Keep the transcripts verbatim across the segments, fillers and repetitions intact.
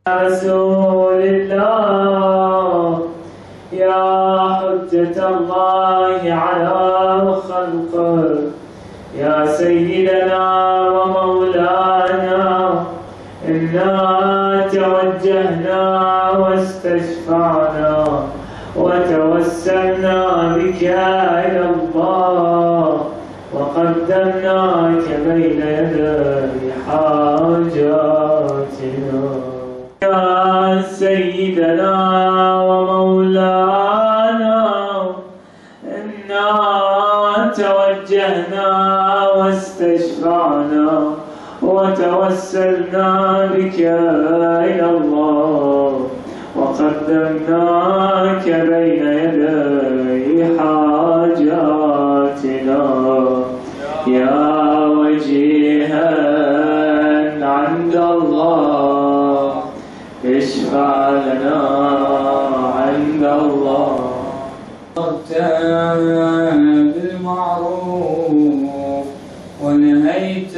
رسول الله يا حجة الله على خلقه يا سيدنا ومولانا إنا توجهنا واستشفعنا وتوسلنا بك إلى الله وقدمناك بين يدي حاجاتنا يا سيدنا ومولانا إنا توجهنا واستشفعنا وتوسلنا بك إلى الله وقدمناك بين يدي حاجاتنا يا وجيها عند الله اشفع لنا عند الله. أمرت بالمعروف ونهيت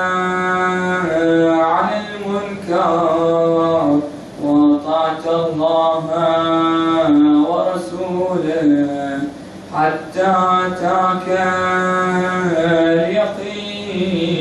عن المنكر وأطعت الله ورسوله حتى أتاك اليقين